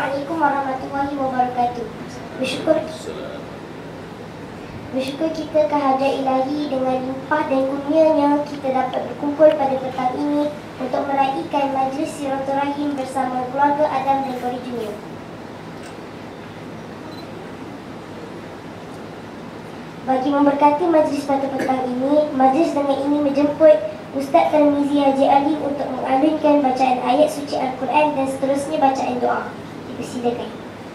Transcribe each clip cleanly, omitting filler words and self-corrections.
Assalamualaikum warahmatullahi wabarakatuh. Bersyukur kita kehadrat ilahi dengan limpah dan kurnianya kita dapat berkumpul pada petang ini untuk meraihkan majlis silaturahim bersama keluarga Adam dan Kori Junior. Bagi memberkati majlis pada petang ini, majlis dengan ini menjemput Ustaz Tarmizi Haji Ali untuk mengalunkan bacaan ayat suci Al-Quran dan seterusnya bacaan doa. Dipersilakan.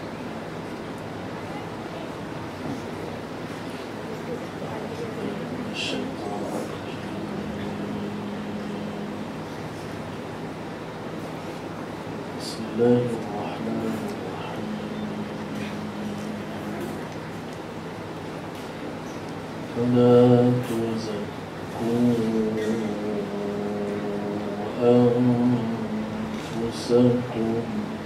Bismillahirrahmanirrahim. فلا تزكوا أنفسكم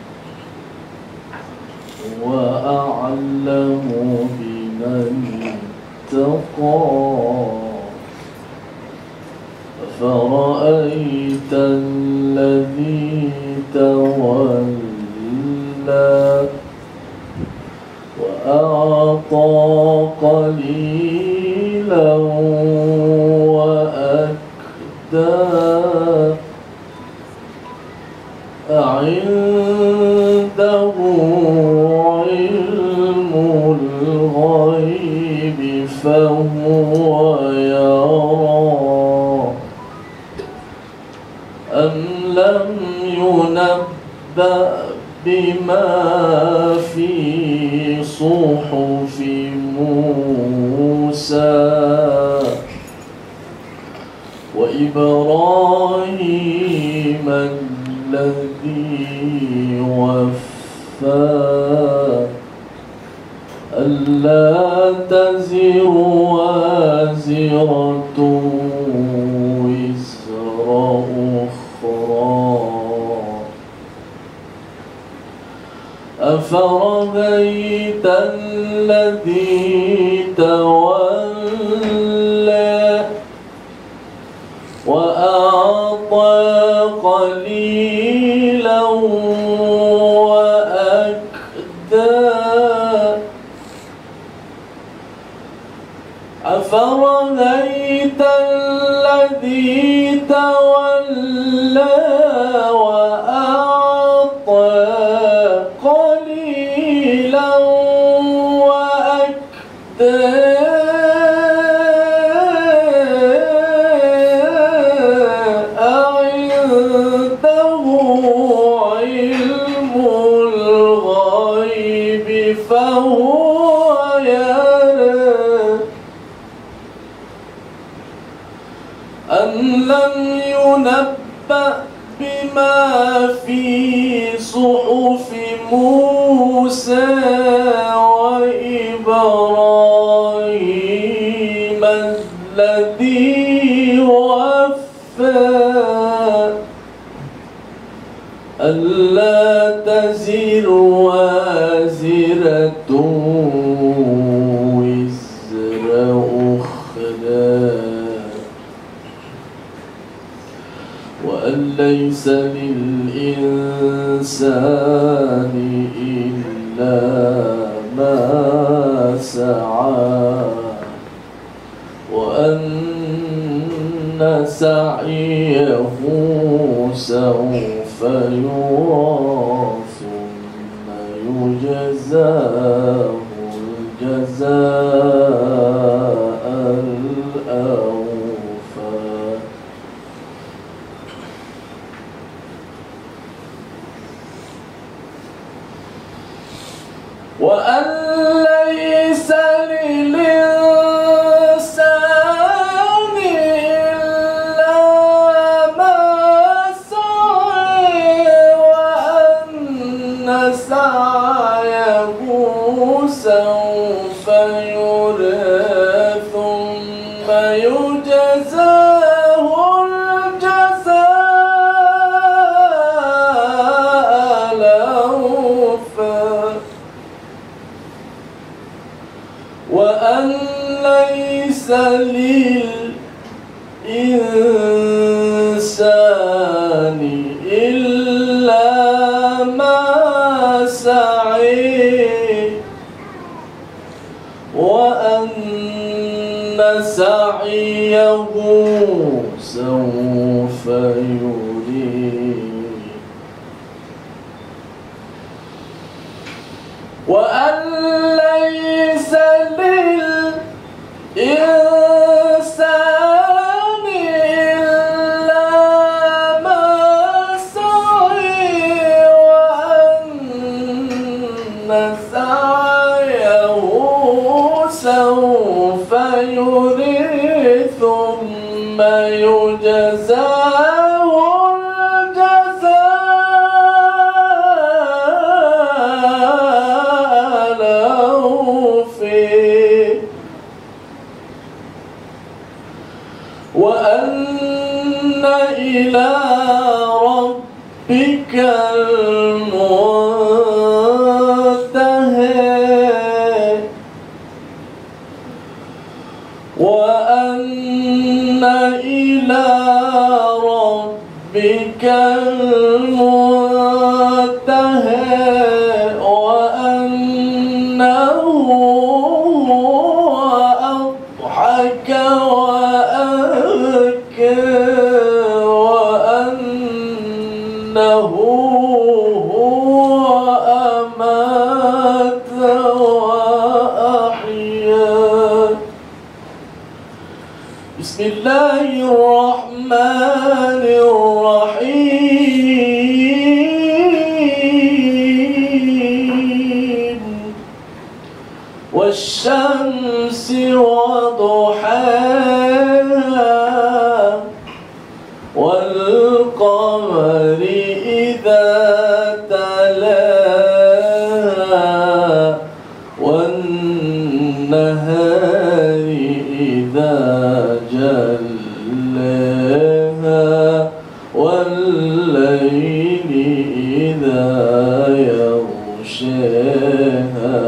وأعلم بمن اتقى أفرأيت الذي تولى وأعطى قليلا وأكدى أعنده علم الغيب فهو يرى أم لم ينبأ بما في صحف موسى وإبراهيم الذي وفى ألا تزر وازرة وزر أخرى أفرأيت الذي تولى وأعطى قليلا وأكدى أفرأيت الذي تولى وأعطى قليلا وأكدى أعنده علم الغيب فهو يرى أم لم ينبأ بما في صحف موسى وإبراهيم الذي وفى ألا تزر وازرة وزر أخرى وأن ليس للإنسان إلا ما سعى وأن سعيه سوف يرى ثم يجزاه الجزاء الأوفى وأن ليس للإنسان إلا ما سعى وأن سعيه سوف يرى ثم يجزاه الجزاء الأوفى وأن ليس للإنسان إلا ما سعى يريد وأن ليس للإنسان إلا ما سعى وأن سعيه سوف يرى ثم يجزاه الجزاء الأوفى وأن إلى ربك المنتهى وأن إلى ربك المنتهى وأنه أضحك وأبكى وأنه هو أمات وأحيا بسم الله الرحمن الرحيم والشمس وضحاها والقمر إذا تلاها والنهار إذا جلاها والليل إذا يغشاها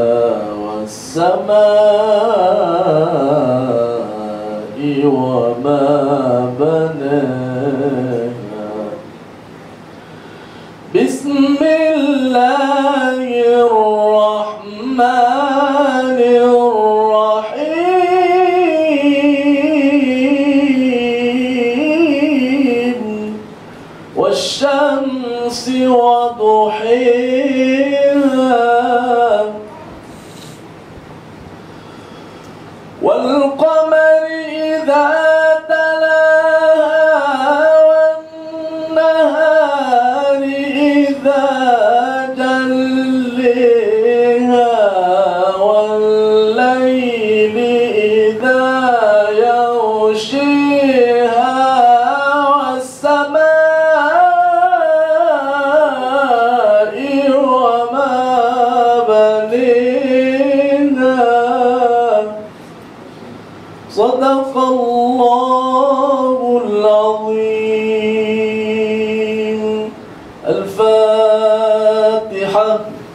والسماء وما بناها بسم الله الرحمن الرحيم والشمس وضحيها والقمر إذا تلاها والنهار إذا جليها والليل إذا يغشيها والسماء وما بنيها صدق الله العظيم الفاتحة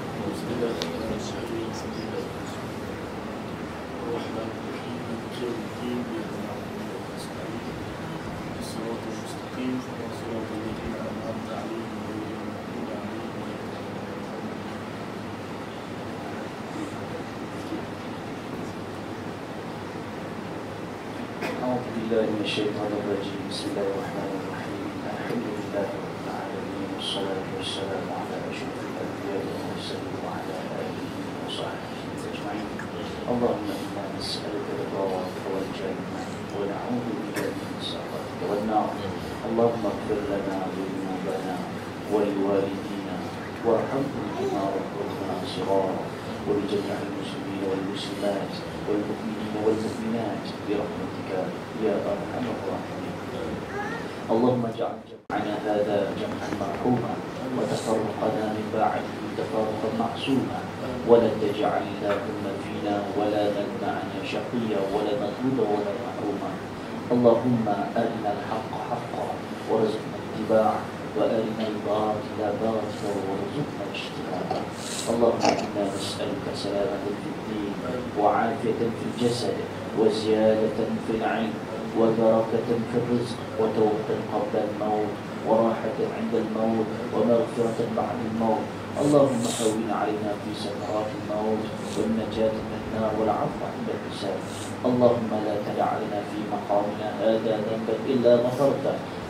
أعوذ بالله من الشيطان الرجيم بسم الله الرحمن الرحيم الحمد لله رب العالمين والصلاة والسلام على أشرف الأنبياء والمرسلين وعلى آله وصحبه أجمعين اللهم إنا نسألك رضاك والجنة ونعوذ بك من سخطك والنار اللهم اغفر لنا ذنوبنا ولوالدينا وارحمهم بما ربنا صغارا ولجميع المسلمين والمسلمات والمؤمنين والمؤمنات برحمتك يا أرحم الراحمين اللهم اجعل جمعنا هذا جمعا مرحوما وتفرقنا من بعده تفرقا معصوما ولا تجعل اللهم فينا ولا من معنا شقيا ولا مطلوبا ولا محروما اللهم أرنا الحق حقا وارزقنا اتباعه وأرنا الباطل باطلا وارزقنا اجتنابه اللهم إنا نسألك سلامة في الدين وعافية في الجسد وزيادة في العلم وبركة في الرزق وتوبة قبل الموت وراحة عند الموت ومغفرة بعد الموت اللهم هون علينا في سكرات الموت والنجاة من النار والعفو عند الحساب اللهم لا تدع لنا في مقامنا هذا ذنبا إلا غفرته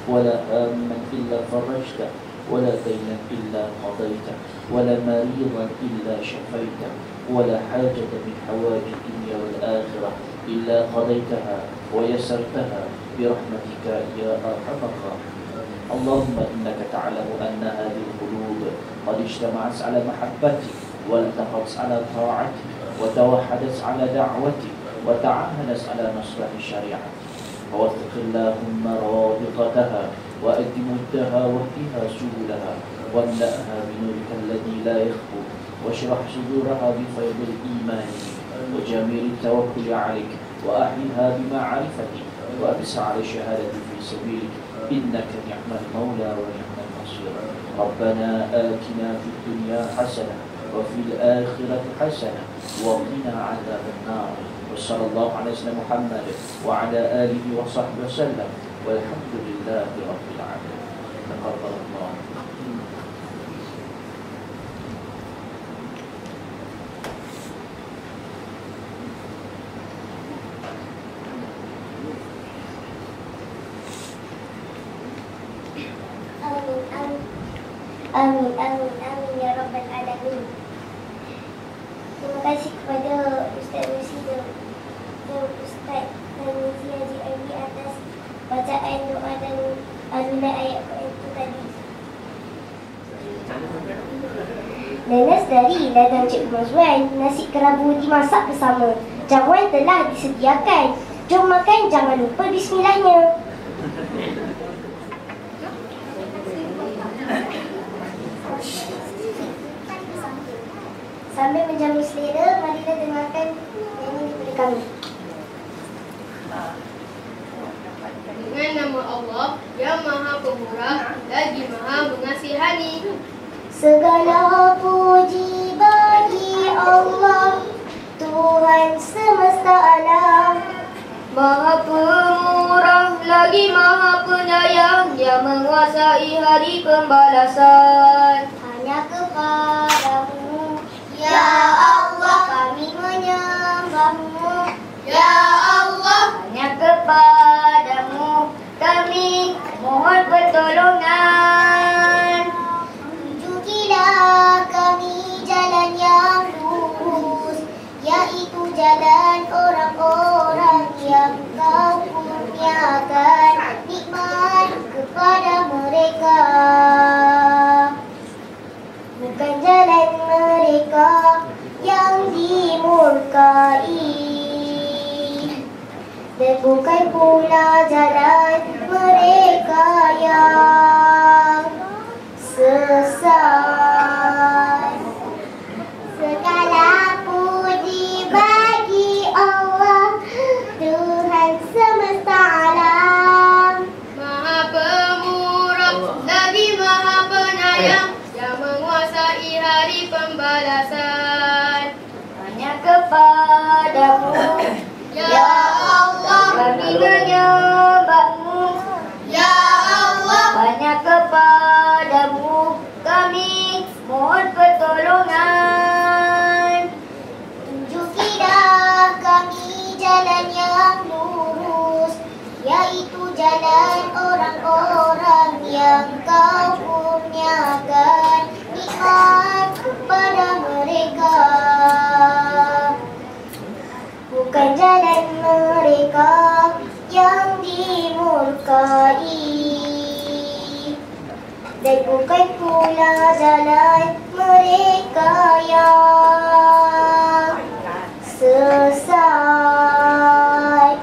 ولا هاما إلا فرجته ولا دينا إلا قضيته ولا مريضا إلا شفيته ولا حاجة من حوائج الدنيا والآخرة إلا قضيتها ويسرتها برحمتك يا أرحم الراحمين. اللهم إنك تعلم أن هذه القلوب قد اجتمعت على محبتك والتقت على طاعتك وتوحدت على دعوتك وتعاهدت على نصرة شريعتك، فوفق اللهم رابطتها وأدم مدها واهدها سبلها واملأها بنورك الذي لا يخبو واشرح صدورها بفيض الإيمان وجميل التوكل عليك وأحيها بمعرفتك وأبسع على الشهادة في سبيلك إنك نعم المولى ونعم النصير. ربنا آتنا في الدنيا حسنة وفي الآخرة حسنة وقنا عذاب النار. وصلى الله على سيدنا محمد وعلى آله وصحبه وسلم والحمد لله رب العالمين. تقبل الله. Amin, amin, amin ya Rabbal Alamin. Terima kasih kepada Ustaz Rashida dan Ustaz Tarmizi Haji Ali atas bacaan doa dan alunan ayat itu tadi. Nanas dari ladang Cik Mazwan, nasi kerabu dimasak bersama. Jamuan telah disediakan. Jom makan, jangan lupa bismillahnya. Sambil menjamu selera, marilah dengarkan nyanyi daripada kami. Dengan nama Allah yang Maha Pemurah lagi Maha Mengasihani. Segala puji bagi Allah, Tuhan semesta alam. Maha Pemurah lagi Maha Penyayang yang menguasai hari pembalasan. Hanya kepadamu, ya Allah, kami menyembahmu. Ya Allah, Hanya kepadamu kami mohon pertolongan. Tunjukilah kami jalan yang lurus, yaitu jalan orang-orang yang Kau kurniakan nikmat kepada mereka. Bukan jalan mereka yang dimurkai, dan bukan pula jalan mereka yang sesat. Segala puji bagi Allah, Tuhan semesta alam. Maha Pemurah lagi Maha Penyayang yang menguasai hari pembalasan. Hanya kepadamu, Ya Allah, kami menyembahmu. Ya Allah, Hanya kepadamu kami mohon pertolongan. Tunjukilah kami jalan yang lurus, yaitu jalan orang-orang yang Kau kurniakan nikmat kepada mereka. Bukan jalan mereka yang dimurkai, dan bukan pula jalan mereka yang sesat.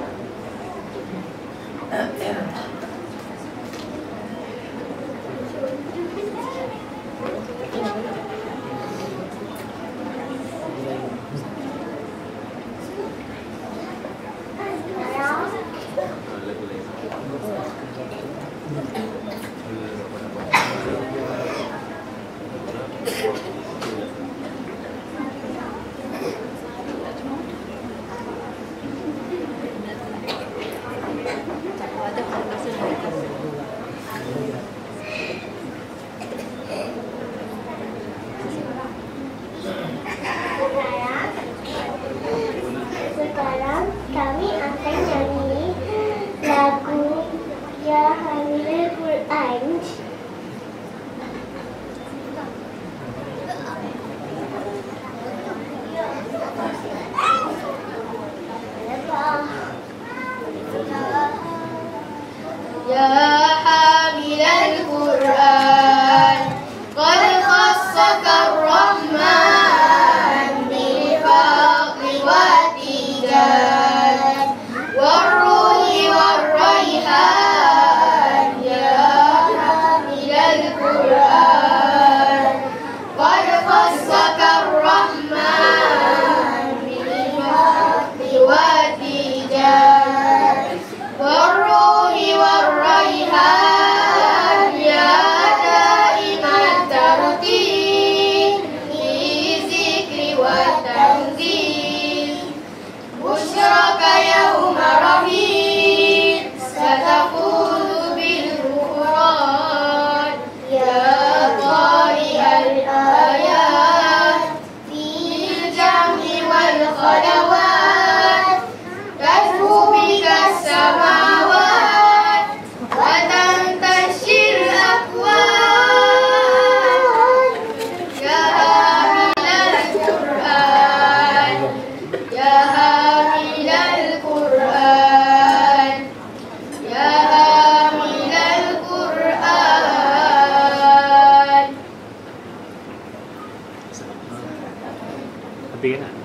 Pain lah.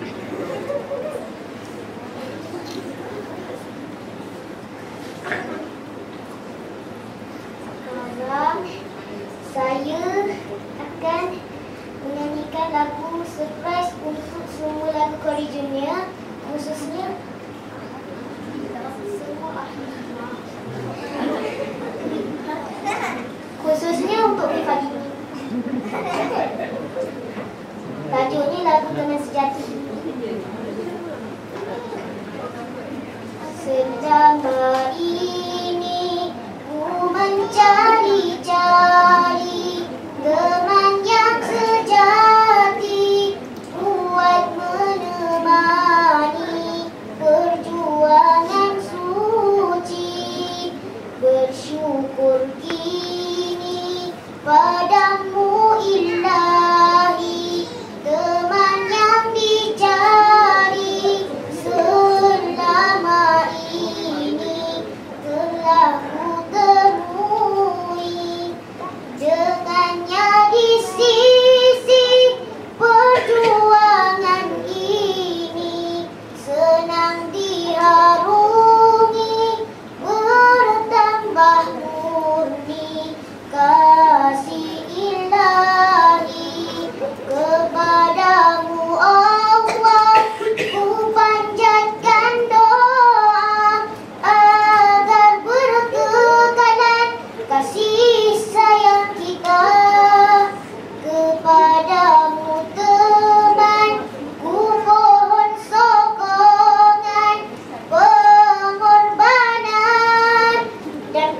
Saya akan menyanyikan lagu surprise untuk semua lagu Kori Junior, khususnya untuk Rifadini. Tajuknya lagu Kenang Sejati. Selama ini ku mencari-cari teman yang sejati, kuat menemani perjuangan suci. Bersyukur kini padamu Ilahi, teman yang dicari selama ini telah ku temui. Dengannya di sisi perjuangan ini senang diharungi, bertambah murni kasih Ilahi. Kepadamu Allah ku panjatkan doa agar berkekalan kasih sayang kita. Kepadamu teman ku mohon sokongan, pengorbanan dan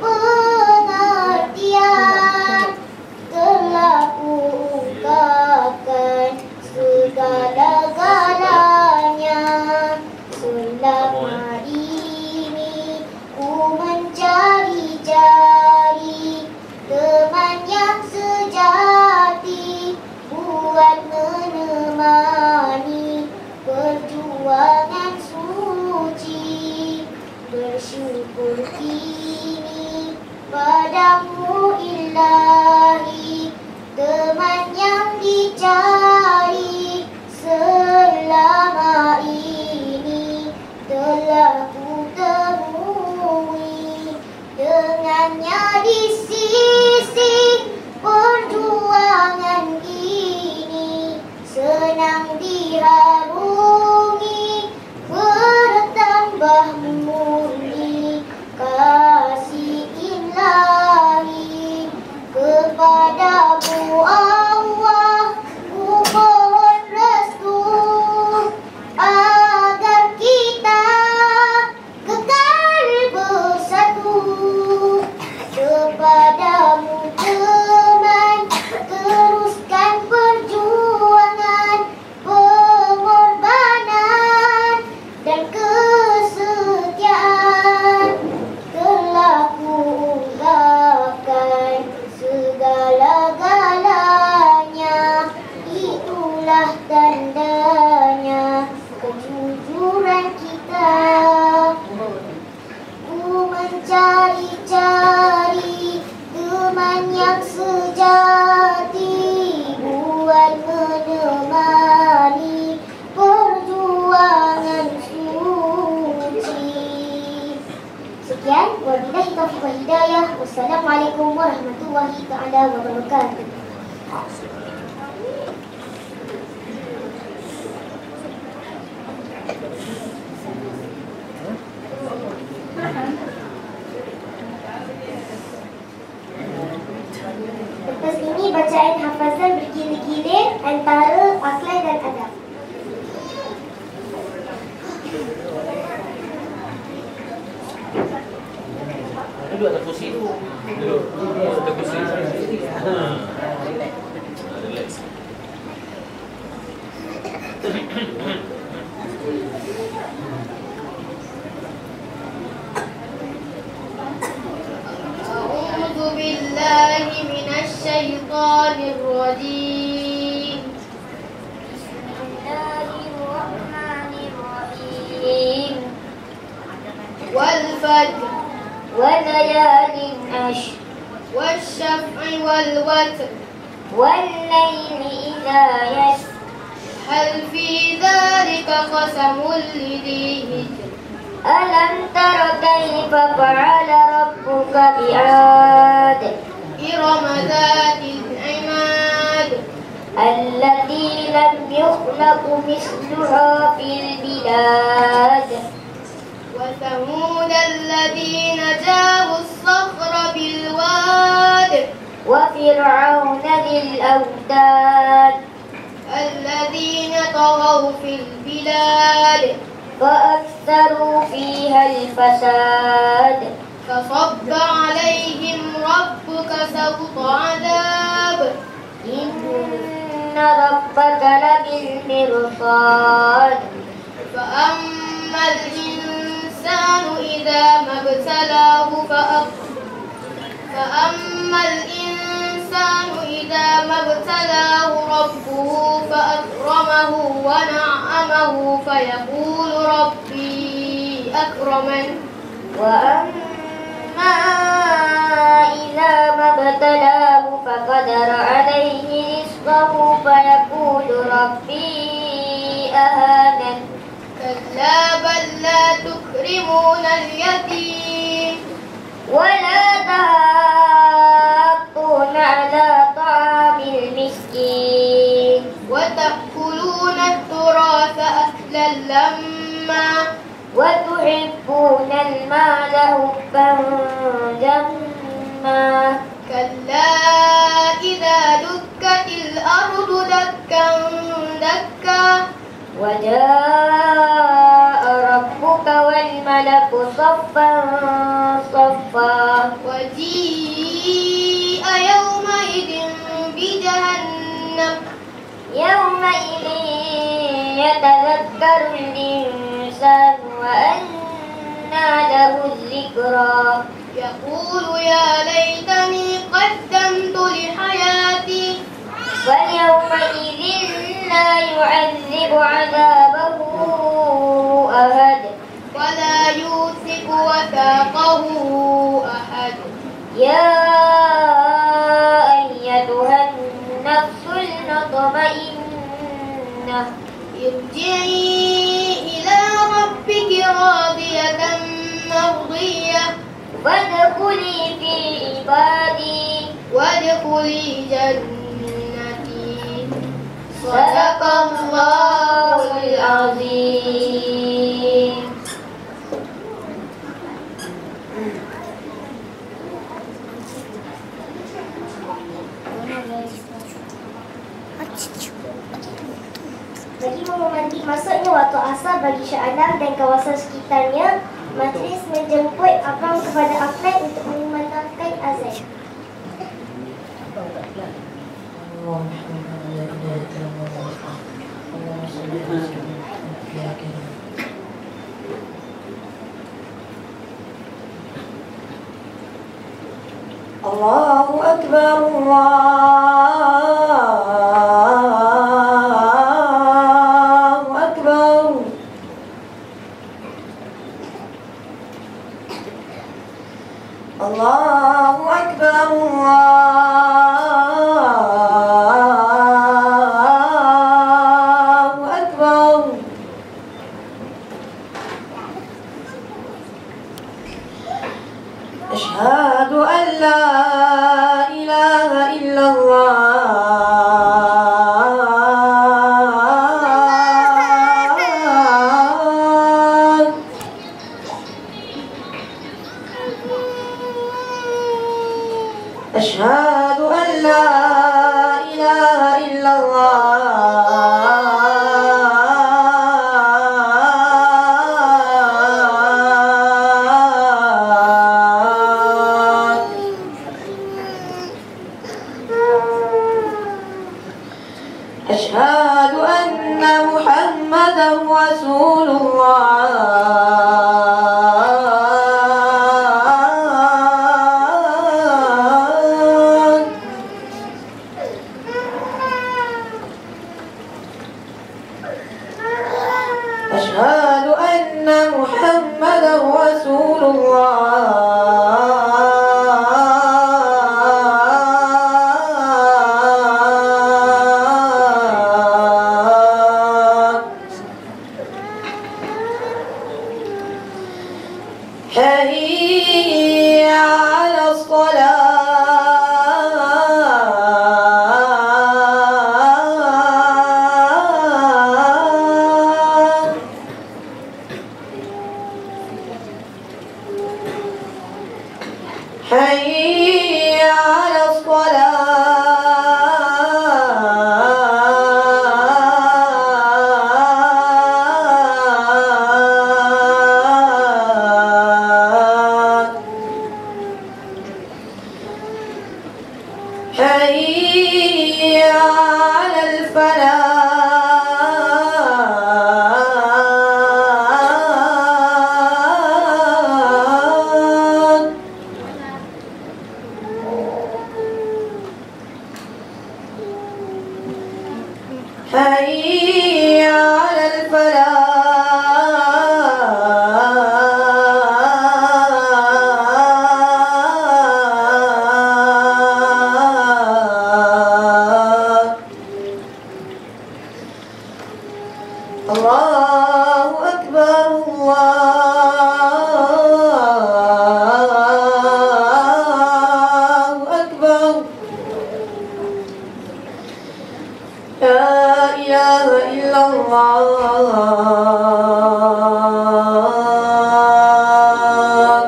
pengertian. Telah ku ungkapkan segala-galanya. Selama ini ku mencari-cari teman yang sejati, buat menemani perjuangan suci. Bersyukur kini padamu Ilahi, teman yang dicari selama ini telah ku temui. Dengannya di sisi perjuangan ini senang diharungi, bertambah murni kasih Ilahi. Kepadamu Allah ku mohon restu agar kita kekal bersatu. Kepadamu teman teruskan perjuangan, pengorbanan dan kesetiaan. Telah ku ungkapkan segala-galanya, itulah tandanya kejujuran kita. Ku mencari-cari teman yang sejati, buat menemani perjuangan suci. Sekian, wabillahi taufiq wal hidayah. Wassalamualaikum warahmatullahi taala wabarakatuh. Lepas ini bacaan hafazan bergilir-gilir antara akhlak dan adab. Duduk atas kursi tu. Duduk atas kursi. Relax. A'udzu billahi minasy syaithanir rajim. Bismillahirrahmanirrahim. Wal fajr وَلَيَالٍ عَشْرٍ wasyaf'i wal watr وَاللَّيْلِ إِذَا يَسْرِ هل في ذلك قسم لذي حجر ألم تر كيف فعل ربك بعاد إرم ذات العماد التي لم يخلق مثلها في البلاد وثمود الذين جابوا الصخر بالواد وفرعون ذي الأوتاد الذين طغوا في البلاد فأكثروا فيها الفساد فصب عليهم ربك سوط عذاب إن ربك لبالمرصاد فأما الإنسان إذا ما ابتلاه ربه فأكرمه ونعمه فيقول ربي أكرمن وأما إذا ما ابتلاه فقدر عليه رزقه فيقول ربي أهانن كلا بل لا تكرمون اليتيم ولا تحاضون على طعام المسكين وتأكلون التراث أكلا لما وتحبون المال حبا جما كلا إذا دكت الأرض دكا دكا وجاء ربك والملك صفا صفا وجيء يومئذ بجهنم يومئذ يتذكر الإنسان وأنى له الذكرى يقول يا ليتني قدمت لحياتي فيومئذ لا يعذب عذابه أحد ولا يوثق وثاقه أحد يا أيتها النفس المطمئنة ارجعي إلى ربك راضية مرضية فادخلي في عبادي وادخلي جنتي صدق الله العظيم. Bagi memantik maksudnya waktu asar bagi Shah Alam dan kawasan sekitarnya, majlis menjemput abang kepada Afan untuk mengumandangkan azan. Allahu Akbar, Allahu Akbar. Allahu Akbar, Allahu Akbar. أشهد أن لا إله إلا الله. أشهد أن لا إله إلا الله. أشهد أن محمدا رسول الله. أشهد أن محمدا رسول الله. على الفلاح حي على الفلاح. الله أكبر الله أكبر لا إله إلا الله.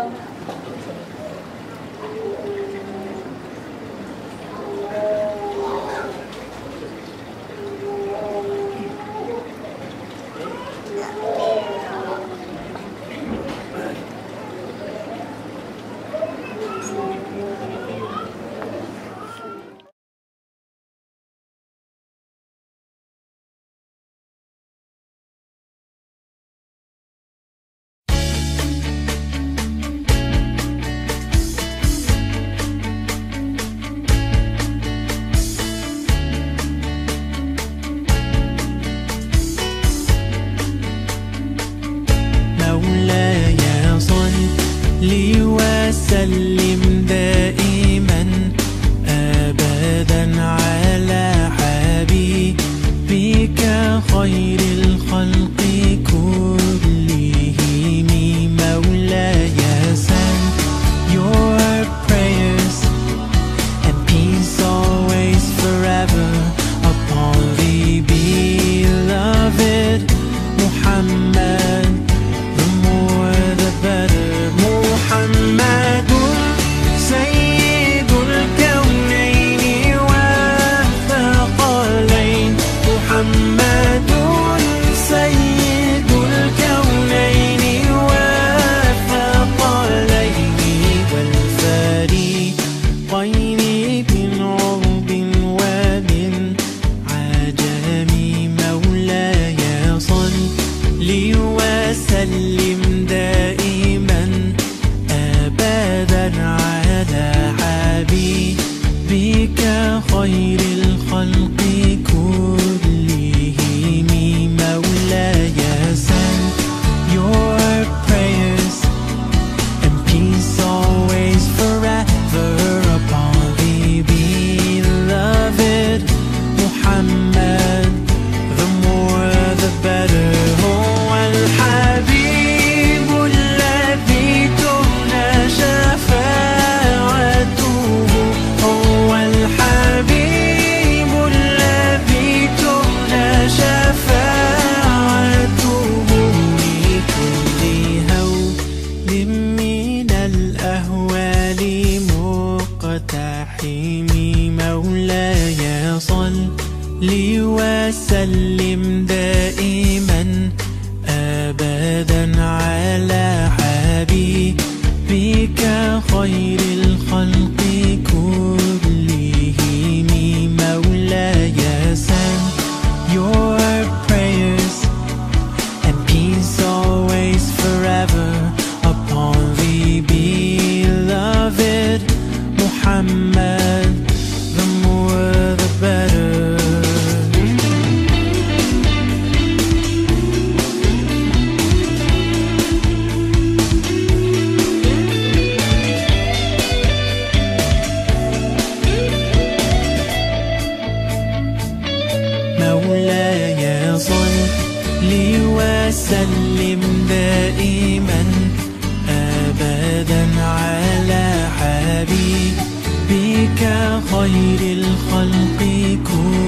مولاي صل وسلم دائما أبدا على حبيبك خير الخلق كلهم. مولاي send your prayers and peace always forever upon the beloved Muhammad. The more the better. محمد سيد الكونين والثقلين. محمد سيد الكونين والثقلين والفريقين من عرب ومن عجم. مولاي صل وسلم دائما أبدا على حبيبك خير الخلق كلهم. مولاي send your prayers and peace always forever upon the beloved Muhammad. The more the better. هو الحبيب الذي تمنى شفاعته. هو الحبيب الذي تمنى شفاعته لكل هول من الأهوال مقتحم. مولاي صل وسلم دائما أبدا على حبيبك خير الخلق كلهم. مولاي send your prayers and peace always forever upon the beloved Muhammad. The more the better. مولاي صل وسلم دائما أبدا على حبيبك خير الخلق كلهم.